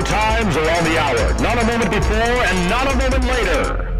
times are on the hour. Not a moment before and not a moment later.